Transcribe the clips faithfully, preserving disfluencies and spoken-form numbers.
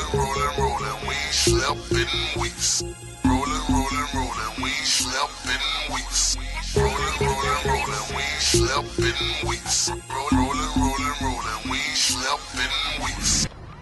rolling, rolling, we ain't slept in weeks. Rolling, rolling, rolling, we ain't slept in weeks. Rolling, rolling, rolling, we ain't slept in weeks. Rolling, rolling, rolling, we ain't slept in weeks.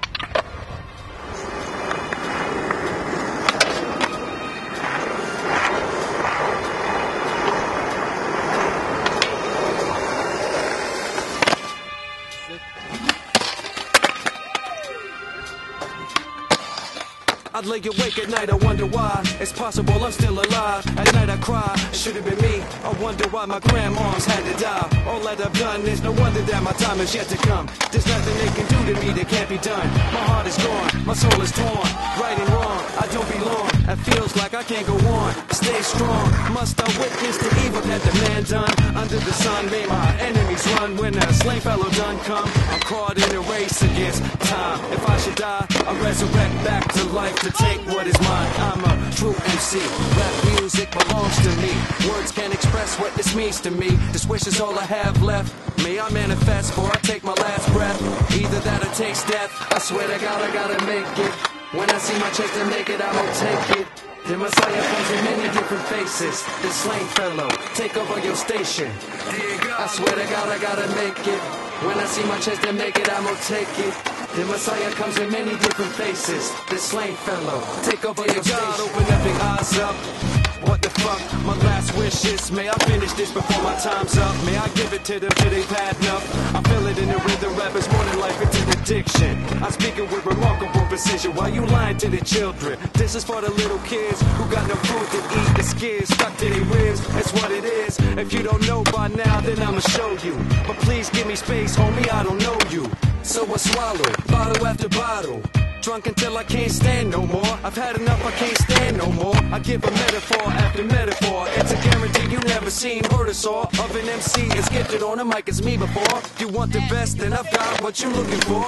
I'd lay awake at night, I wonder why. It's possible I'm still alive. At night I cry, should have been me. I wonder why my grandmoms had to die. All that I've done is no wonder that my time is yet to come. There's nothing they can do to me that can't be done. My heart is gone, my soul is torn. Right and wrong, I don't belong. It feels like I can't go on. Stay strong, must I witness the evil that the man done? Under the sun, may my enemies run. When a slain fellow done come, I'm caught in a race against time. If I should die, I'll resurrect back to life to take what is mine. I'm a true M C. Rap music belongs to me. Words can't express what this means to me. This wish is all I have left. May I manifest before I take my last breath. Either that or taste death. I swear to God I gotta make it. When I see my chance to make it, I won't take it. The Messiah comes in many different faces. The slain fellow, take over your station. I swear to God I gotta make it. When I see my chance to make it, I'm gonna take it. The Messiah comes in many different faces. The slain fellow, take over your station. God, open up your eyes up. What the fuck? My last wish is, may I finish this before my time's up? May I give it to them till they've had enough? I feel it in the rhythm, rap is more than life, it's an addiction. I speak it with remarkable precision. Why you lying to the children? This is for the little kids who got no food to eat. The skids stuck to their ribs, that's what it is. If you don't know by now, then I'ma show you. But please give me space, homie, I don't know you. So I swallow, bottle after bottle. Drunk until I can't stand no more. I've had enough, I can't stand no more. I give a metaphor after metaphor. It's a guarantee you never seen, heard or saw of an M C as gifted on a mic as me before. You want the best, then I've got what you're looking for.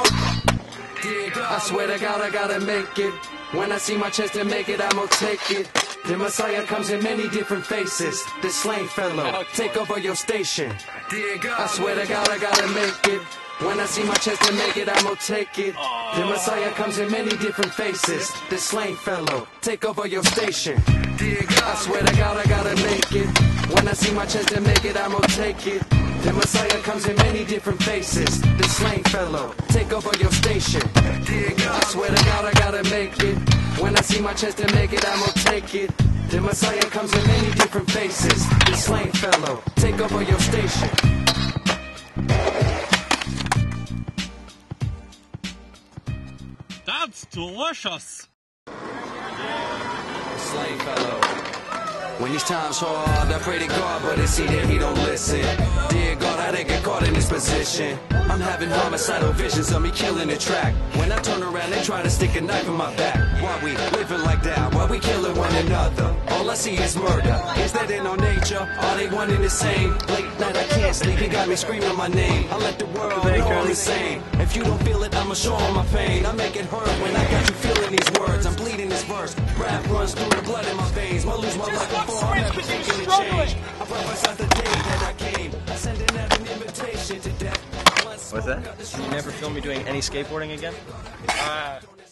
I swear to God I gotta make it. When I see my chance to make it, I'm gonna take it. The Messiah comes in many different faces. The slain fellow, take over your station. I swear to God I gotta make it. When I see my chance to make it, I'm gonna take it. The Messiah comes in many different faces. The slain fellow, take over your station. I swear to God I gotta make it. When I see my chance to make it, I'm gonna take it. The Messiah comes in many different faces. The slain fellow, take over your station. I swear to God I gotta make it. When I see my chance to make it, I'm gonna take it. The Messiah comes in many different faces. The slain fellow, take over your station. That's delicious. Slain fellow. When these times hard, I pray to God, but it's see that he don't listen. Dear God, I didn't get caught in this position. I'm having homicidal visions of me killing the track. When I turn around, they try to stick a knife in my back. Why we living like that? Why we killing one another? All I see is murder. Is that in our nature? Are they one and the same? Late night, I can't sleep. They got me screaming my name. I let the world know I'm insane. If you don't feel it, I'ma show them my pain. I make it hurt when I got you feeling these words. I'm bleeding this verse. Rap runs through the blood in my veins. Might lose my life before I'm ever thinking to change. I prophesied the day that I came. I sending out an invitation to death. What's that? You never film me doing any skateboarding again? Uh,